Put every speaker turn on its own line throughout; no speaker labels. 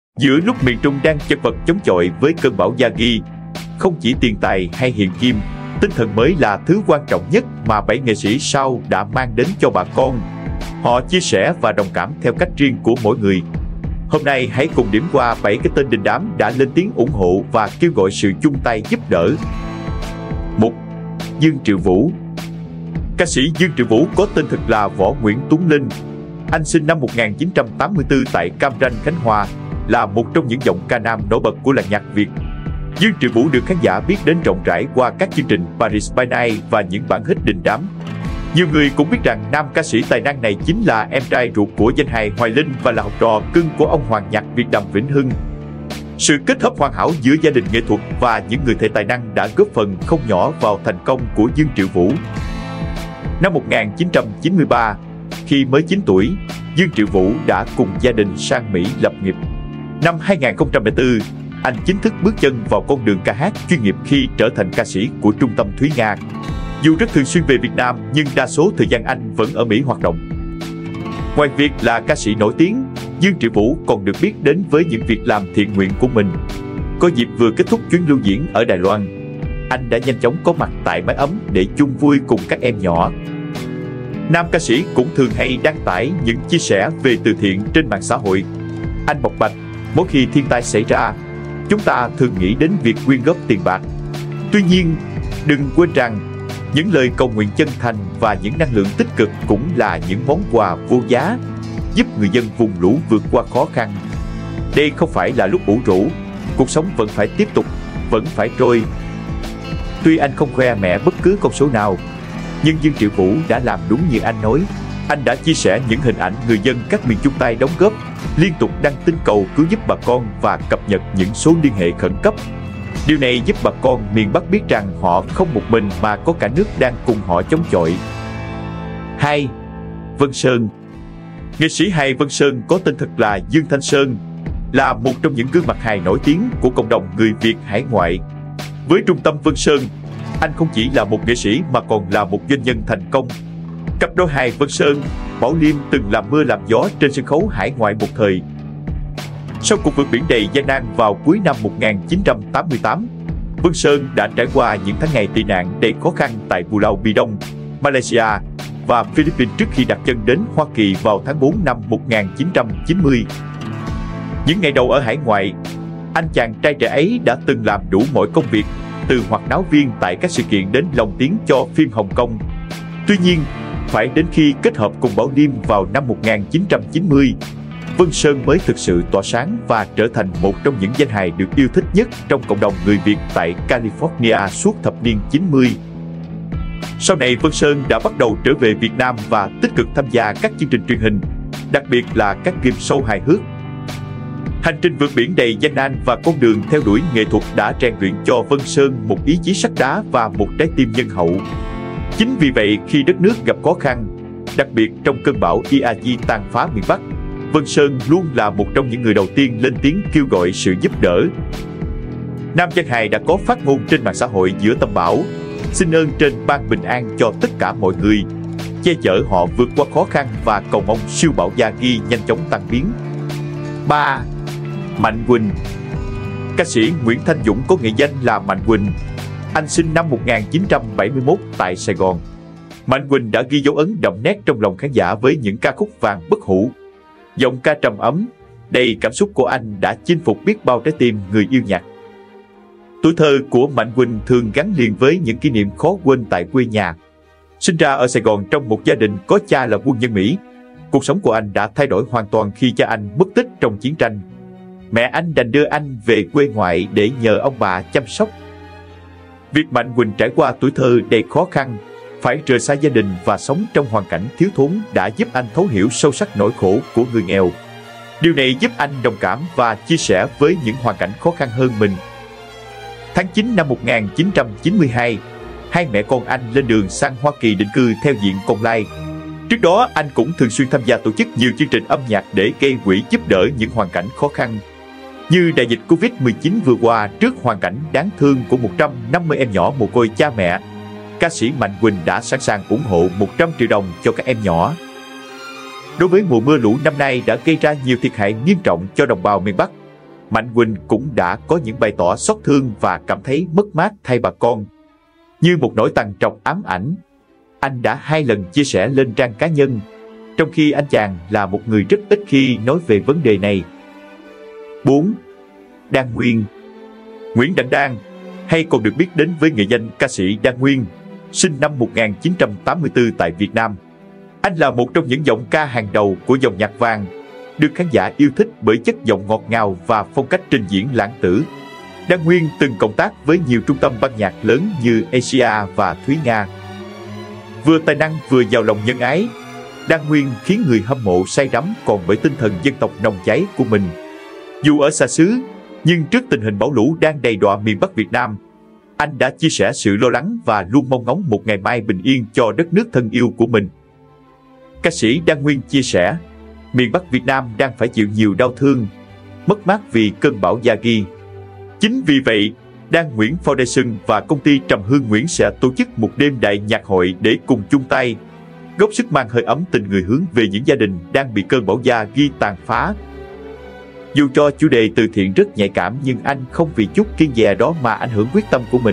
Giữa lúc miền Trung đang chật vật chống chọi với cơn bão Yagi, không chỉ tiền tài hay hiện kim, tinh thần mới là thứ quan trọng nhất mà 7 nghệ sĩ sau đã mang đến cho bà con. Họ chia sẻ và đồng cảm theo cách riêng của mỗi người. Hôm nay hãy cùng điểm qua 7 cái tên đình đám đã lên tiếng ủng hộ và kêu gọi sự chung tay giúp đỡ. 1. Dương Triệu Vũ. Ca sĩ Dương Triệu Vũ có tên thật là Võ Nguyễn Tuấn Linh. Anh sinh năm 1984 tại Cam Ranh, Khánh Hòa, là một trong những giọng ca nam nổi bật của làng nhạc Việt. Dương Triệu Vũ được khán giả biết đến rộng rãi qua các chương trình Paris by Night và những bản hit đình đám. Nhiều người cũng biết rằng nam ca sĩ tài năng này chính là em trai ruột của danh hài Hoài Linh và là học trò cưng của ông Hoàng nhạc Việt Đàm Vĩnh Hưng. Sự kết hợp hoàn hảo giữa gia đình nghệ thuật và những người thầy tài năng đã góp phần không nhỏ vào thành công của Dương Triệu Vũ. Năm 1993, khi mới 9 tuổi, Dương Triệu Vũ đã cùng gia đình sang Mỹ lập nghiệp. Năm 2004, anh chính thức bước chân vào con đường ca hát chuyên nghiệp khi trở thành ca sĩ của Trung tâm Thúy Nga. Dù rất thường xuyên về Việt Nam, nhưng đa số thời gian anh vẫn ở Mỹ hoạt động. Ngoài việc là ca sĩ nổi tiếng, Dương Triệu Vũ còn được biết đến với những việc làm thiện nguyện của mình. Có dịp vừa kết thúc chuyến lưu diễn ở Đài Loan, anh đã nhanh chóng có mặt tại Mái Ấm để chung vui cùng các em nhỏ. Nam ca sĩ cũng thường hay đăng tải những chia sẻ về từ thiện trên mạng xã hội. Anh bộc bạch, mỗi khi thiên tai xảy ra, chúng ta thường nghĩ đến việc quyên góp tiền bạc. Tuy nhiên, đừng quên rằng, những lời cầu nguyện chân thành và những năng lượng tích cực cũng là những món quà vô giá, giúp người dân vùng lũ vượt qua khó khăn. Đây không phải là lúc ủ rũ, cuộc sống vẫn phải tiếp tục, vẫn phải trôi. Tuy anh không khoe mẽ bất cứ con số nào, nhưng Dương Triệu Vũ đã làm đúng như anh nói. Anh đã chia sẻ những hình ảnh người dân các miền chung tay đóng góp, liên tục đăng tin cầu cứu giúp bà con và cập nhật những số liên hệ khẩn cấp. Điều này giúp bà con miền Bắc biết rằng họ không một mình mà có cả nước đang cùng họ chống chọi. 2. Vân Sơn. Nghệ sĩ hài Vân Sơn có tên thật là Dương Thanh Sơn, là một trong những gương mặt hài nổi tiếng của cộng đồng người Việt hải ngoại. Với trung tâm Vân Sơn, anh không chỉ là một nghệ sĩ mà còn là một doanh nhân thành công. Cặp đôi hài Vân Sơn, Bảo Liêm từng làm mưa làm gió trên sân khấu hải ngoại một thời. Sau cuộc vượt biển đầy gian nan vào cuối năm 1988, Vân Sơn đã trải qua những tháng ngày tị nạn đầy khó khăn tại Pulau Bidong, Malaysia và Philippines trước khi đặt chân đến Hoa Kỳ vào tháng 4 năm 1990. Những ngày đầu ở hải ngoại, anh chàng trai trẻ ấy đã từng làm đủ mọi công việc, từ hoạt náo viên tại các sự kiện đến lồng tiếng cho phim Hồng Kông. Tuy nhiên, phải đến khi kết hợp cùng Bảo Liêm vào năm 1990, Vân Sơn mới thực sự tỏa sáng và trở thành một trong những danh hài được yêu thích nhất trong cộng đồng người Việt tại California suốt thập niên 90. Sau này, Vân Sơn đã bắt đầu trở về Việt Nam và tích cực tham gia các chương trình truyền hình, đặc biệt là các game show hài hước. Hành trình vượt biển đầy gian nan và con đường theo đuổi nghệ thuật đã rèn luyện cho Vân Sơn một ý chí sắt đá và một trái tim nhân hậu. Chính vì vậy, khi đất nước gặp khó khăn, đặc biệt trong cơn bão Yagi tàn phá miền Bắc, Vân Sơn luôn là một trong những người đầu tiên lên tiếng kêu gọi sự giúp đỡ. Nam danh hài đã có phát ngôn trên mạng xã hội giữa tâm bão, xin ơn trên ban bình an cho tất cả mọi người, che chở họ vượt qua khó khăn và cầu mong siêu bão Yagi nhanh chóng tan biến. 3. Mạnh Quỳnh. Ca sĩ Nguyễn Thanh Dũng có nghệ danh là Mạnh Quỳnh. Anh sinh năm 1971 tại Sài Gòn. Mạnh Quỳnh đã ghi dấu ấn đậm nét trong lòng khán giả với những ca khúc vàng bất hủ. Giọng ca trầm ấm, đầy cảm xúc của anh đã chinh phục biết bao trái tim người yêu nhạc. Tuổi thơ của Mạnh Quỳnh thường gắn liền với những kỷ niệm khó quên tại quê nhà. Sinh ra ở Sài Gòn trong một gia đình có cha là quân nhân Mỹ, cuộc sống của anh đã thay đổi hoàn toàn khi cha anh mất tích trong chiến tranh. Mẹ anh đành đưa anh về quê ngoại để nhờ ông bà chăm sóc. Việc Mạnh Quỳnh trải qua tuổi thơ đầy khó khăn, phải rời xa gia đình và sống trong hoàn cảnh thiếu thốn đã giúp anh thấu hiểu sâu sắc nỗi khổ của người nghèo. Điều này giúp anh đồng cảm và chia sẻ với những hoàn cảnh khó khăn hơn mình. Tháng 9 năm 1992, hai mẹ con anh lên đường sang Hoa Kỳ định cư theo diện công lai. Trước đó, anh cũng thường xuyên tham gia tổ chức nhiều chương trình âm nhạc để gây quỹ giúp đỡ những hoàn cảnh khó khăn. Như đại dịch Covid-19 vừa qua, trước hoàn cảnh đáng thương của 150 em nhỏ mồ côi cha mẹ, ca sĩ Mạnh Quỳnh đã sẵn sàng ủng hộ 100 triệu đồng cho các em nhỏ. Đối với mùa mưa lũ năm nay đã gây ra nhiều thiệt hại nghiêm trọng cho đồng bào miền Bắc, Mạnh Quỳnh cũng đã có những bày tỏ xót thương và cảm thấy mất mát thay bà con. Như một nỗi trằn trọc ám ảnh, anh đã 2 lần chia sẻ lên trang cá nhân, trong khi anh chàng là một người rất ít khi nói về vấn đề này. 4. Đan Nguyên. Nguyễn Đăng Đan, hay còn được biết đến với nghệ danh ca sĩ Đan Nguyên, sinh năm 1984 tại Việt Nam. Anh là một trong những giọng ca hàng đầu của dòng nhạc vàng, được khán giả yêu thích bởi chất giọng ngọt ngào và phong cách trình diễn lãng tử. Đan Nguyên từng cộng tác với nhiều trung tâm ban nhạc lớn như Asia và Thúy Nga. Vừa tài năng vừa giàu lòng nhân ái, Đan Nguyên khiến người hâm mộ say đắm còn bởi tinh thần dân tộc nồng cháy của mình. Dù ở xa xứ, nhưng trước tình hình bão lũ đang đầy đọa miền Bắc Việt Nam, anh đã chia sẻ sự lo lắng và luôn mong ngóng một ngày mai bình yên cho đất nước thân yêu của mình. Ca sĩ Đan Nguyên chia sẻ, miền Bắc Việt Nam đang phải chịu nhiều đau thương, mất mát vì cơn bão Yagi. Chính vì vậy, Đan Nguyễn Foundation và công ty Trầm Hương Nguyễn sẽ tổ chức một đêm đại nhạc hội để cùng chung tay, góp sức mang hơi ấm tình người hướng về những gia đình đang bị cơn bão Yagi tàn phá. Dù cho chủ đề từ thiện rất nhạy cảm nhưng anh không vì chút kiêng dè đó mà ảnh hưởng quyết tâm của mình.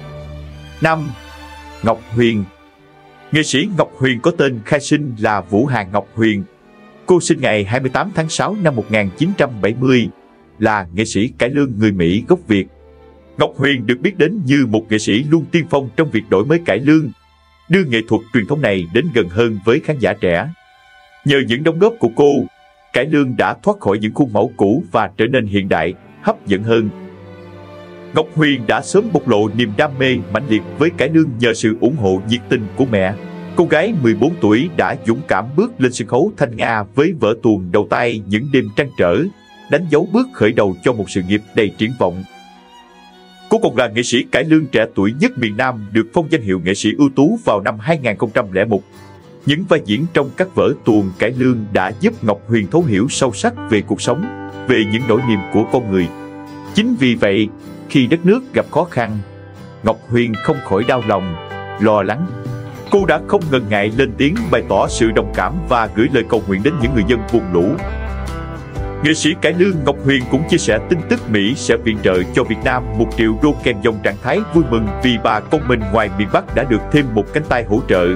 5. Ngọc Huyền. Nghệ sĩ Ngọc Huyền có tên khai sinh là Vũ Hàn Ngọc Huyền. Cô sinh ngày 28 tháng 6 năm 1970, là nghệ sĩ cải lương người Mỹ gốc Việt. Ngọc Huyền được biết đến như một nghệ sĩ luôn tiên phong trong việc đổi mới cải lương, đưa nghệ thuật truyền thống này đến gần hơn với khán giả trẻ. Nhờ những đóng góp của cô, cải lương đã thoát khỏi những khuôn mẫu cũ và trở nên hiện đại, hấp dẫn hơn. Ngọc Huyền đã sớm bộc lộ niềm đam mê mãnh liệt với cải lương nhờ sự ủng hộ nhiệt tình của mẹ. Cô gái 14 tuổi đã dũng cảm bước lên sân khấu Thanh Nga với vở tuồng đầu tay Những đêm trăn trở, đánh dấu bước khởi đầu cho một sự nghiệp đầy triển vọng. Cô còn là nghệ sĩ cải lương trẻ tuổi nhất miền Nam được phong danh hiệu nghệ sĩ ưu tú vào năm 2001. Những vai diễn trong các vở tuồng cải lương đã giúp Ngọc Huyền thấu hiểu sâu sắc về cuộc sống, về những nỗi niềm của con người. Chính vì vậy, khi đất nước gặp khó khăn, Ngọc Huyền không khỏi đau lòng, lo lắng. Cô đã không ngần ngại lên tiếng bày tỏ sự đồng cảm và gửi lời cầu nguyện đến những người dân vùng lũ. Nghệ sĩ cải lương Ngọc Huyền cũng chia sẻ tin tức Mỹ sẽ viện trợ cho Việt Nam 1 triệu đô kèm dòng trạng thái vui mừng vì bà con mình ngoài miền Bắc đã được thêm một cánh tay hỗ trợ.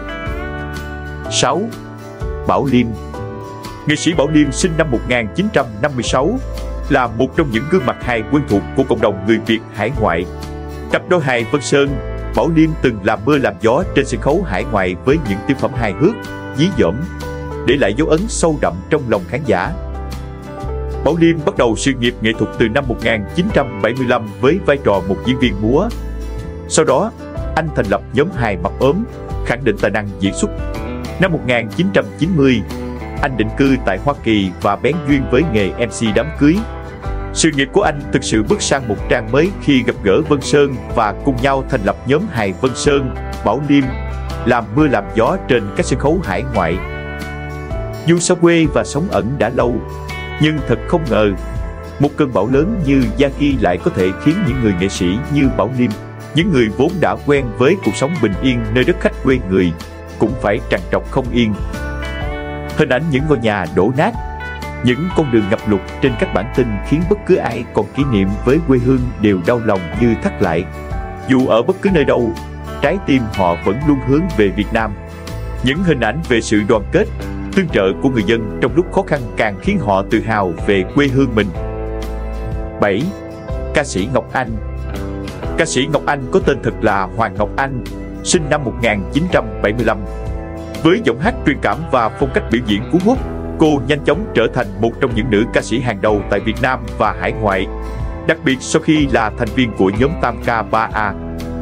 6. Bảo Liêm. Nghệ sĩ Bảo Liêm sinh năm 1956, là một trong những gương mặt hài quen thuộc của cộng đồng người Việt hải ngoại. Cặp đôi hài Vân Sơn, Bảo Liêm từng làm mưa làm gió trên sân khấu hải ngoại với những tiểu phẩm hài hước, dí dỏm, để lại dấu ấn sâu đậm trong lòng khán giả. Bảo Liêm bắt đầu sự nghiệp nghệ thuật từ năm 1975 với vai trò một diễn viên múa. Sau đó, anh thành lập nhóm hài Mập Ốm, khẳng định tài năng diễn xuất. Năm 1990, anh định cư tại Hoa Kỳ và bén duyên với nghề MC đám cưới. Sự nghiệp của anh thực sự bước sang một trang mới khi gặp gỡ Vân Sơn và cùng nhau thành lập nhóm hài Vân Sơn, Bảo Liêm, làm mưa làm gió trên các sân khấu hải ngoại. Dù xa quê và sống ẩn đã lâu, nhưng thật không ngờ, một cơn bão lớn như Yagi lại có thể khiến những người nghệ sĩ như Bảo Liêm, những người vốn đã quen với cuộc sống bình yên nơi đất khách quê người, cũng phải trằn trọc không yên. Hình ảnh những ngôi nhà đổ nát, những con đường ngập lụt trên các bản tin khiến bất cứ ai còn kỷ niệm với quê hương đều đau lòng như thắt lại. Dù ở bất cứ nơi đâu, trái tim họ vẫn luôn hướng về Việt Nam. Những hình ảnh về sự đoàn kết, tương trợ của người dân trong lúc khó khăn càng khiến họ tự hào về quê hương mình. 7. Ca sĩ Ngọc Anh. Ca sĩ Ngọc Anh có tên thật là Hoàng Ngọc Anh, sinh năm 1975. Với giọng hát truyền cảm và phong cách biểu diễn cuốn hút, cô nhanh chóng trở thành một trong những nữ ca sĩ hàng đầu tại Việt Nam và hải ngoại, đặc biệt sau khi là thành viên của nhóm Tam Ca 3A.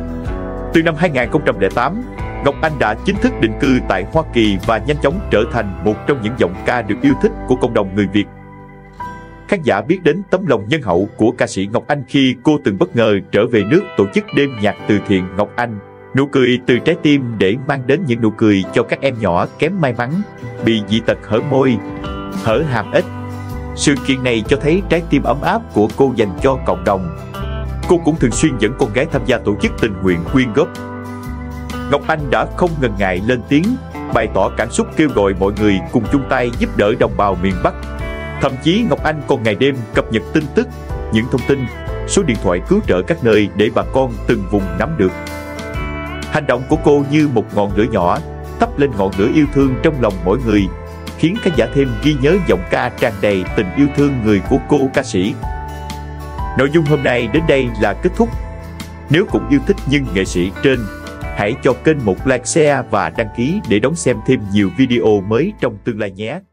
Từ năm 2008, Ngọc Anh đã chính thức định cư tại Hoa Kỳ và nhanh chóng trở thành một trong những giọng ca được yêu thích của cộng đồng người Việt. Khán giả biết đến tấm lòng nhân hậu của ca sĩ Ngọc Anh khi cô từng bất ngờ trở về nước tổ chức đêm nhạc từ thiện Ngọc Anh, nụ cười từ trái tim để mang đến những nụ cười cho các em nhỏ kém may mắn, bị dị tật hở môi, hở hàm ếch. Sự kiện này cho thấy trái tim ấm áp của cô dành cho cộng đồng. Cô cũng thường xuyên dẫn con gái tham gia tổ chức tình nguyện quyên góp. Ngọc Anh đã không ngần ngại lên tiếng, bày tỏ cảm xúc kêu gọi mọi người cùng chung tay giúp đỡ đồng bào miền Bắc. Thậm chí Ngọc Anh còn ngày đêm cập nhật tin tức, những thông tin, số điện thoại cứu trợ các nơi để bà con từng vùng nắm được. Hành động của cô như một ngọn lửa nhỏ, thắp lên ngọn lửa yêu thương trong lòng mỗi người, khiến khán giả thêm ghi nhớ giọng ca tràn đầy tình yêu thương người của cô ca sĩ. Nội dung hôm nay đến đây là kết thúc. Nếu cũng yêu thích những nghệ sĩ trên, hãy cho kênh một like, share và đăng ký để đón xem thêm nhiều video mới trong tương lai nhé.